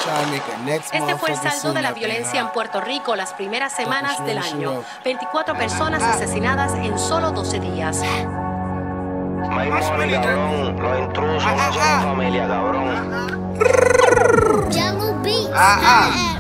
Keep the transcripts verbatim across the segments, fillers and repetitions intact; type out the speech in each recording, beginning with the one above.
Este fue el saldo de la violencia en Puerto Rico las primeras semanas del año. veinticuatro personas asesinadas en solo doce días. My money, cabrón. Los intrusos no son familia, cabrón. Jungle beats. Ah, ah.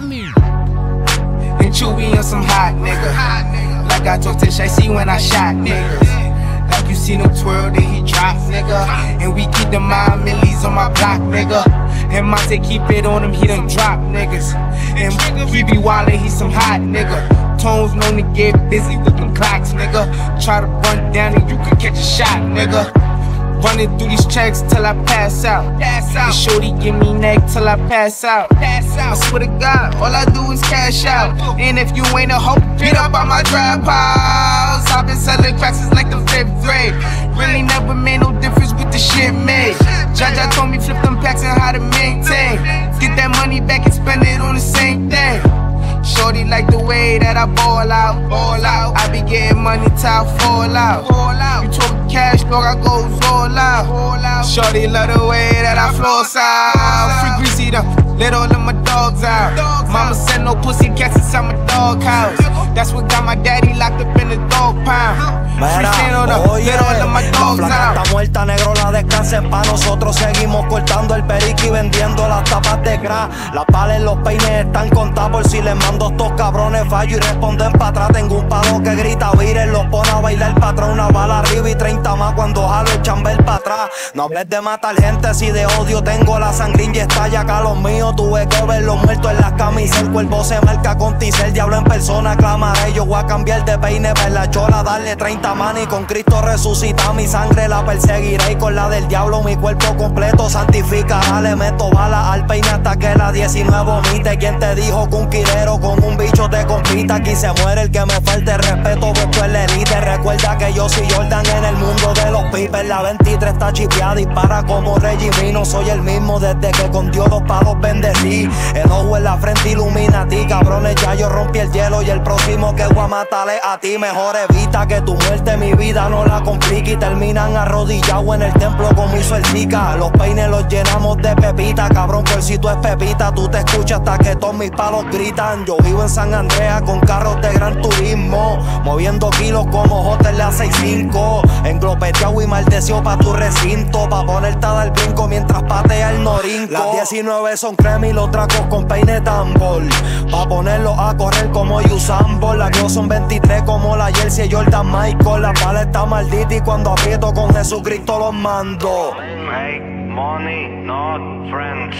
And Chewy on some hot nigga. Like I told Tish, I see when I shot niggas. Like you seen him twirl, then he drop, nigga. And we keep the mind millies on my block, nigga. And Monte keep it on him, he done drop niggas. And he be wildin', he some hot nigga. Tones known to get busy with them clocks, nigga. Try to run down and you can catch a shot, nigga. Running through these checks till I pass out. Pass out. Shorty give me neck till I pass out. Pass out. I swear to God, all I do is cash out. And if you ain't a hoe, get up on my trap house. I've been selling cracks since like the fifth grade. Really never made no difference with the shit made. Jaja told me flip them packs and how to maintain. Get that money back and spend it on the same thing. Shorty like the way that I ball out, ball out. I be getting money till I fall out, fall out. You talking cash, dog, I go all out, all out. Shorty love the way that I floss out. Free greasy though, let all of my dogs out. Mama said no pussy cats inside my dog house. That's what got my daddy locked up in the dog pound. Mira, oye, la flaca está muerta, negro, la descanse. Pa' nosotros seguimos cortando el perico y vendiendo las tapas de crack. Las palas en los peines están contadas por si les mando estos cabrones fallo y responden pa' atrás. Tengo un palo que grita, viren, los pone a bailar pa' atrás. Una bala arriba y treinta más cuando jalo el chambel pa' atrás. No hables de matar gente, si de odio tengo la sangrín y estalla acá los míos. Tuve que verlos muertos en las camisas. El cuervo se marca con tizel, diablo en persona clamaré. Yo voy a cambiar de peine para la chola, darle treinta man y con Cristo resucita. Mi sangre la perseguiré y con la del diablo mi cuerpo completo santificará. Le meto bala al peine hasta que la diecinueve vomite. ¿Quién te dijo que un quilero con un bicho te compita? Aquí se muere el que me falte respeto, vos tú eres elite. Recuerda que yo soy Jordan en el mundo de los pipes. La veintitrés está chipeada, dispara como Reggie. No soy el mismo desde que con Dios dos palos bendecí. El ojo en la frente ilumina a ti, cabrones, ya yo rompí el hielo. Y el próximo que voy a matarle a ti. Mejor evita que tu muerte mi vida no la complique. Y terminan arrodillados en el templo como hizo el Zika. Los peines los llenamos de pepita, cabrón, por si tú es pepita. Tú te escuchas hasta que todos mis palos gritan. Yo vivo en San Andreas con carros de gran turismo, moviendo kilos como hotel a seis cinco. Englopeteado y maldecido pa' tu recinto, pa' ponerte a dar brinco mientras patea el norinco. Las diecinueve son crema y los tracos con peine tambor, pa' ponerlos a correr como Usain Bolt. Las dos son veintitrés como la jersey Jordan Michael. La pala está maldita y cuando aprieto con Jesucristo los mando. Make money, not friends.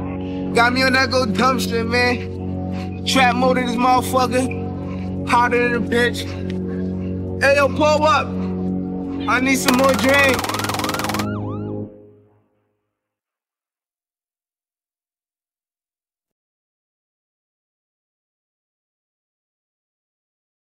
Got me on that go dumb shit, man. Trap mode in this motherfucker. Hotter than a bitch. Hey, yo, pull up. I need some more drink.